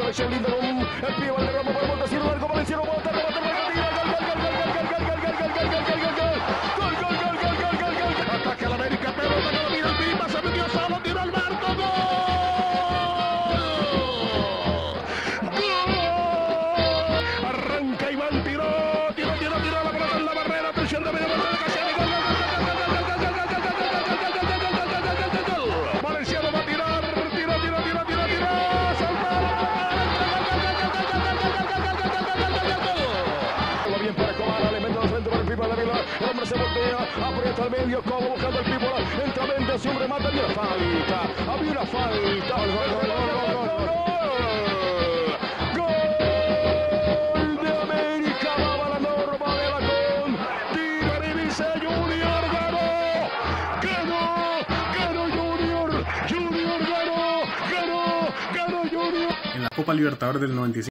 apareció lindo con el pie Valderrama por Montesino, largo Valenciano, bota, remate, ataca la América, pelota que lo mira el Pipa, se metió solo, tiró al marco, ¡gol! Arranca Iván, tiró la pelota en la barrera, atención de media vuelta de Cassiani, gol. Valenciano va a tirar, salta. Bien para Escobar, elemento de frente para el Pipa de Vila, el hombre se voltea, aprieta al medio, como buscando el Pipa, entra Méndez, un remate, había una falta. En la Copa Libertadores del 95.